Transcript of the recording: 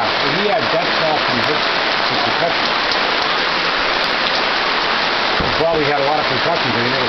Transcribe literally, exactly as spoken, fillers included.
So he had that fall from his, his concussion. He probably had a lot of concussions and he never